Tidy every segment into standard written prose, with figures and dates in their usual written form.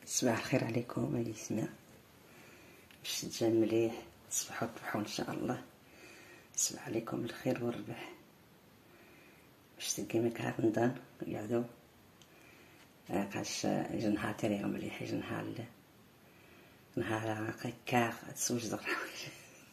صباح الخير عليكم ايتما، باش تجا مليح تصبحوا تربحوا ان شاء الله. صباح عليكم الخير والربح، باش تلقي مكعب رمضان يعدو قاش يجي نهار تاني مليح، يجي نهار هكا تسوج داك الحوايج.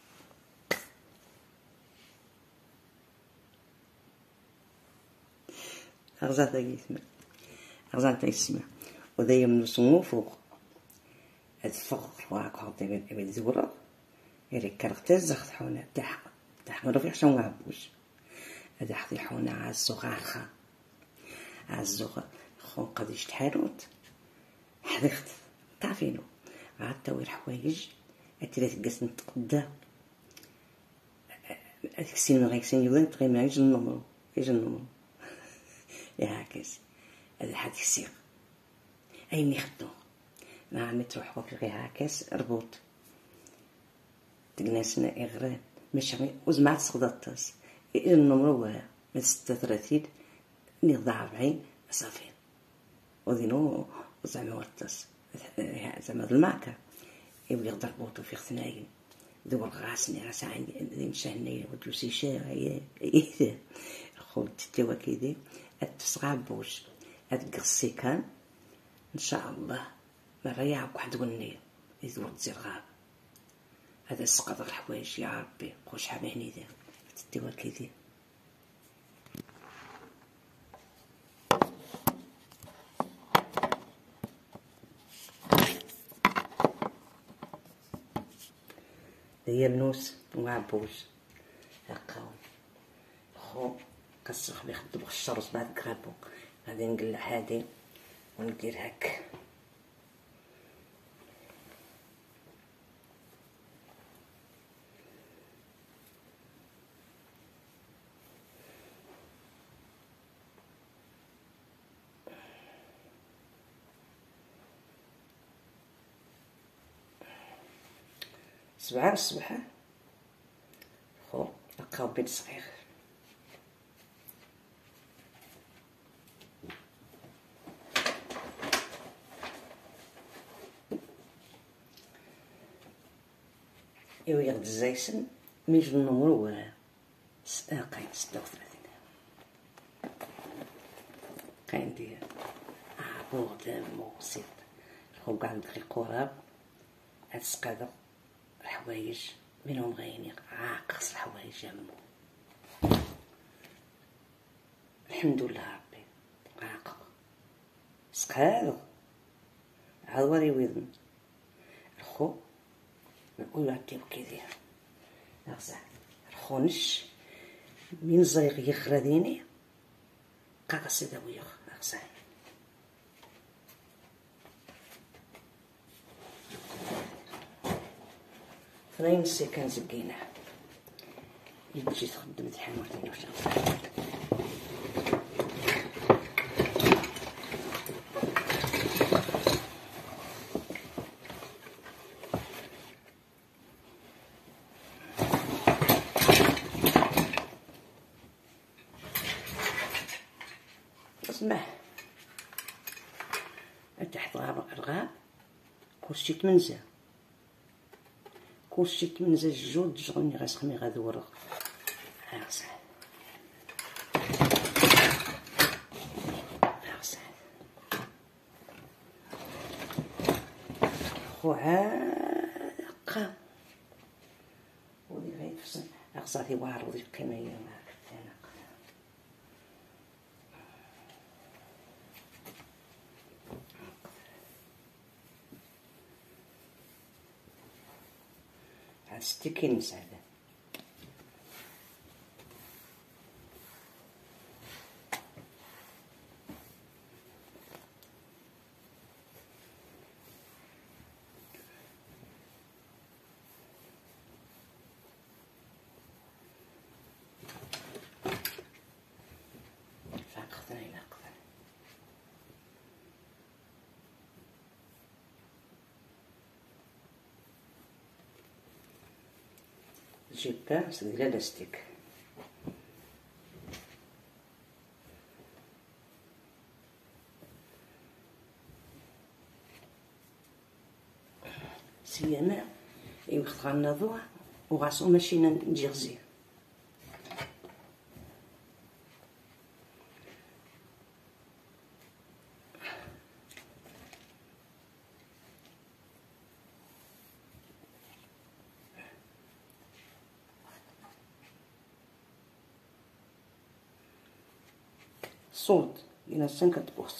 أغزات ايتما، أغزات ايتما ودايما نسمو فوق هاد الفوق واقع تبي زورا يري كارتاز زخت حونا تاع ما رفيعش ما عبوش هذا حطي حونا على الزغارخه على الزغ خو قديش تحاروت حذخت تعرفينو عاد توير حوايج اتريت تقاس نتقدى اكسين غيكسين يولن تغي ما يجي النمرو يا هكاس هذا حد يسير اي نخدو نعم تروح وقت غير هكاس ربوط تقناسنا إغران مش وزمع تصغدطاس النمرو من 36 نضع 40 صافي وذينو زعما ورطاس زعما المعكة يبغي يقدر بوطو في ختناين دور غاسني راس عندي مشهني ودوسي شاي إيه خو تتوا كيدي أتصغابوش أتقصي كان إن شاء الله مريعك واحد وني يدور تزير غاب هذا سقط الحوايج يا ربي خوش حبه هنيدا تتوا كيدي هي منوس وعبوش هكا خو كسخ بيخدم الشرس بعد كرابو غادي نقلع هادي وندير هك الصباح خو لقاو بيت صغير ايوا يغد الزيسن ميج النمرو قاين 36 قاين ديال بوغدام موسيط خو قاعد ندخل قراب هاد السقاده الحوايج منهم غايني عاقص الحوايج جمو الحمد لله ربي عاق سقاده عواري ويضن الخو نقول هكا كيدير نغزع الخونش من زريق يخرديني قاقص داويا نغزع ثنين سكان زكينه يجي تخدم تحمر تاني وش اسمع تحت الغاب كلشي تمنزه كلشي تمنزه الجود تشغلني غاسخني غادي ورق غاسح خو عاقه ودي غيفصل اغصاتي واعر ودي قيميه معاك انا ستيكي مساعدة فاقدر إلى أقدر جيبها سدير لاستيك سيانا يوخت غنضوع وغاسو ماشي نجي غزير. صوت إلى سن كتبوس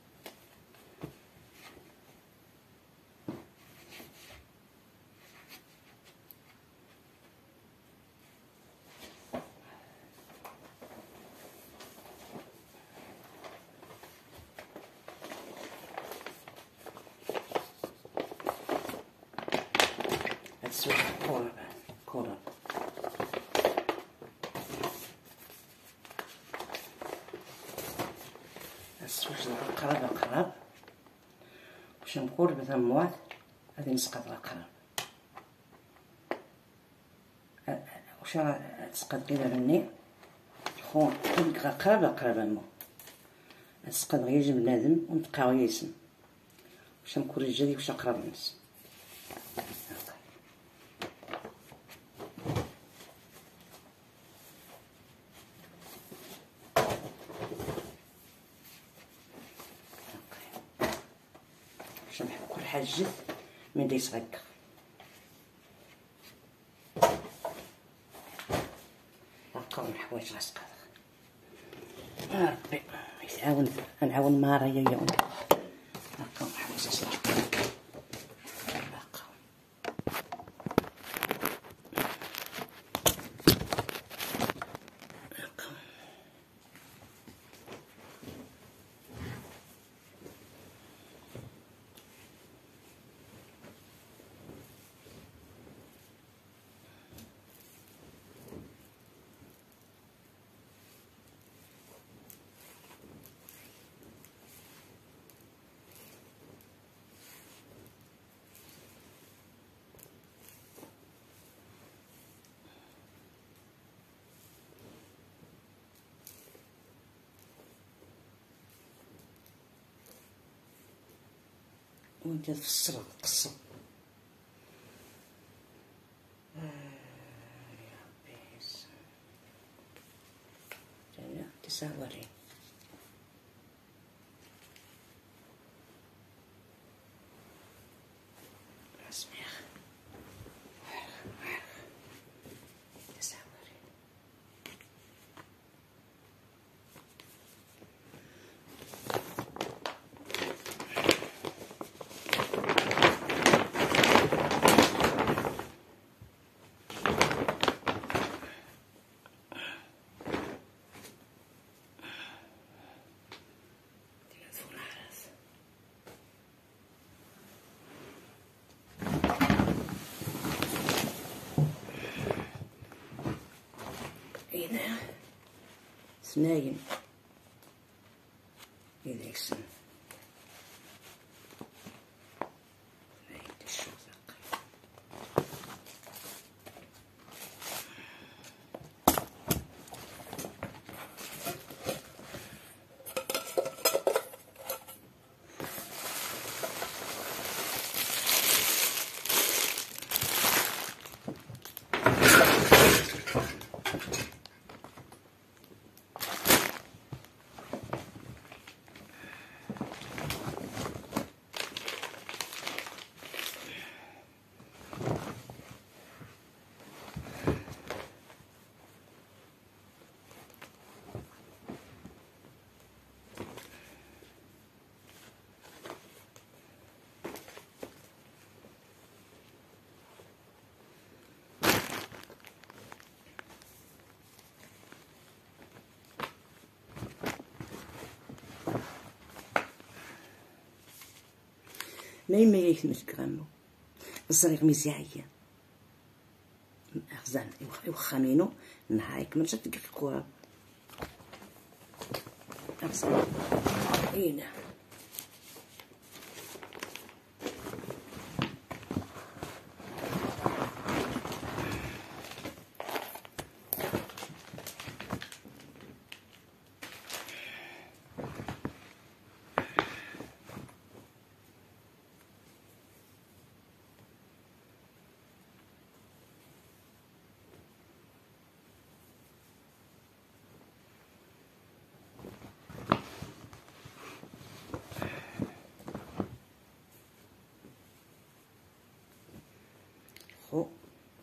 هتسوي كورة السوج القراب باش نقول مثلا موات غادي نسقط القراب واش تسقط غير مني خو قراب مو تسقط غير جنب بنادم ونبقاو ياسن واش نكون رجالي واش نقرب الناس. باش نحب كل حاجه من ديس هكا نلقاو الحوايج غاسقط ربي يتعاون نعاون مع رايا يا ولدي نلقاو الحوايج غاسقط وانت تفسر القصة يا بيس جاية تساوري اسميخ تساوري هنا ثناين هذاك السن ما يميك نتكرمو الصريق مزيعية أخزان يوخامينو نهايك مرجع تلقى الكواب أخزان هنا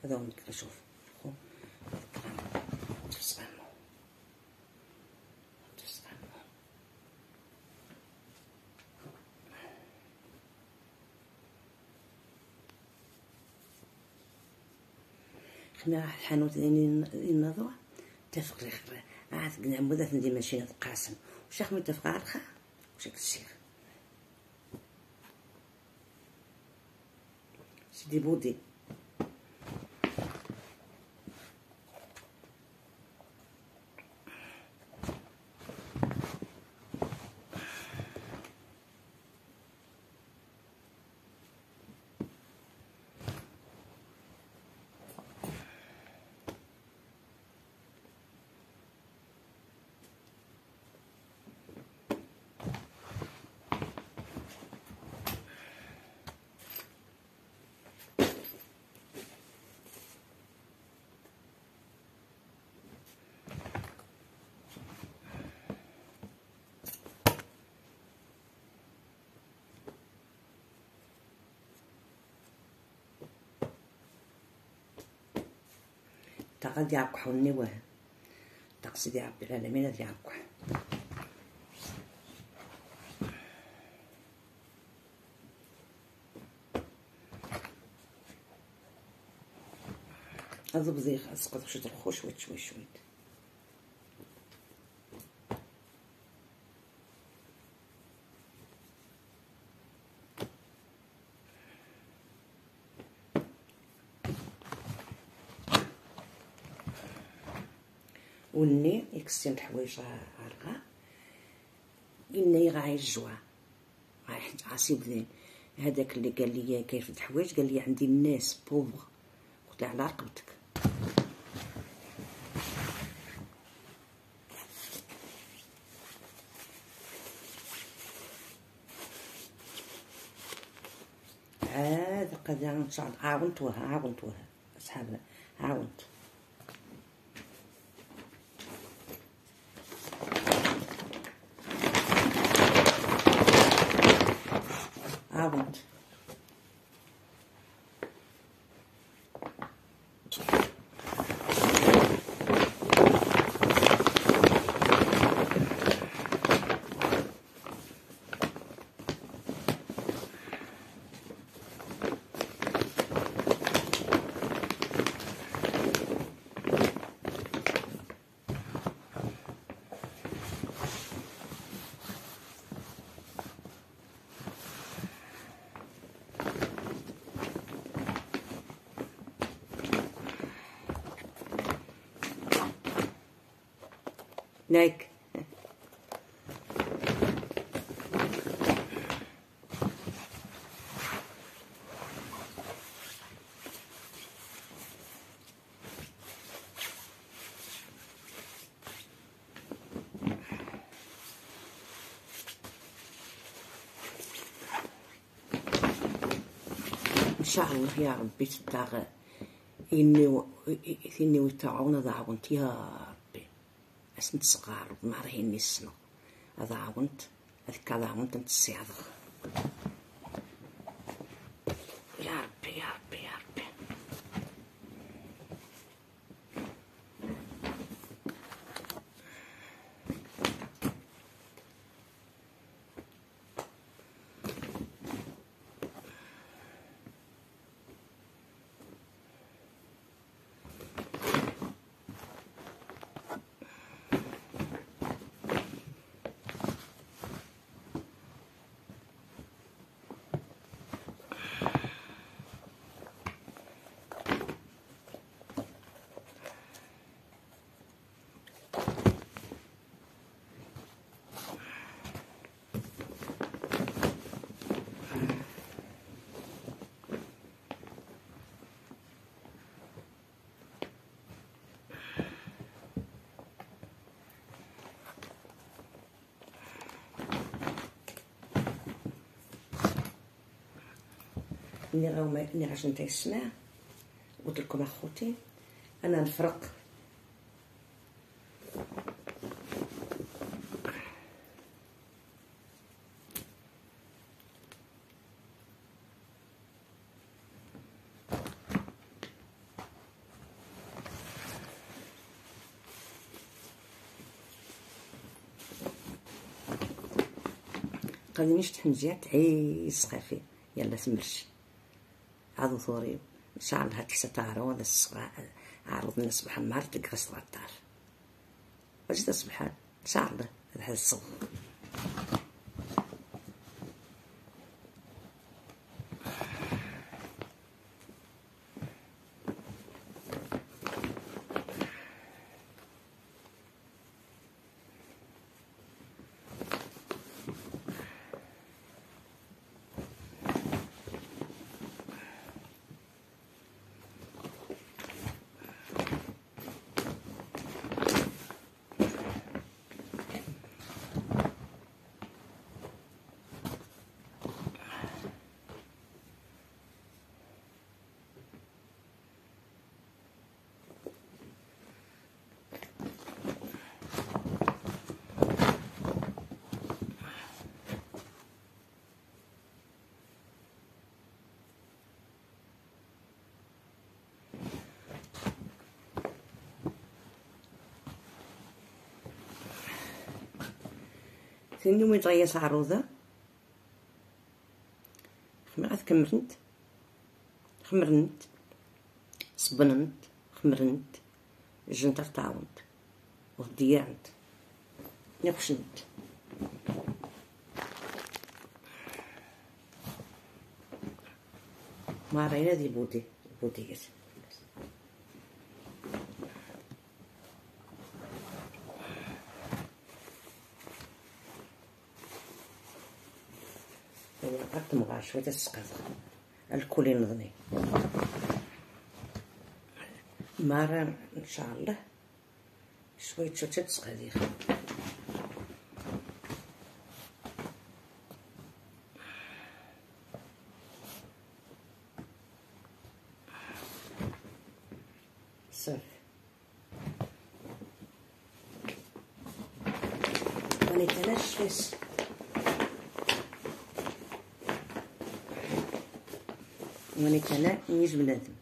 هذا هو نكرا. شوف خو تفسغمو خنا الحانوت ديالي النظوة تفق لي خير عاد قلنا مدة ندير ماشي قاسم وشاخ متفق على الخير وشاك الشيخ سيدي بودي تقد يعقح النواه تقصد رب العالمين يعقح هذا بزيخ اسقط شويه الخوش شوي شوي وني يكسين الحوايج عرقا إني يغاعي الجوع عصيب ذين هذاك اللي قال لي كيف الحوايج قال لي عندي الناس بوفغ قلت له على رقبتك عاد قد ان شاء الله عاونتوها اصحابنا عاونت نايك ان شاء الله يا ربي تتاغ إني ويتاعونا ضاعونت يا ربي اسنت صغار ما راهيني السنة ضاعونت هذيك ضاعونت نتسيعض يا ربي يا ربي يا ربي إني عشان تسمع قلت لكم أخوتي أنا نفرق قادينيش تحنجيها تعيس خافي يلا تمرش عادو ثوري ان شاء الله تكساتارو ولا الصباح عارض من الصباح النهار تلقى غسل الدار واش تصبحان ان شاء الله هذا الصبح ثاني يوم يتغيس عروضة خمرنت صبننت خمرنت جنت تعاونت وضيعت نقشنت ما رأينا دي بودي قد مغا شوية تسقط الكل نظني مرة ان شاء الله شوية تسقط هذه صافي ماني تنشفس واني كان نيج بنادم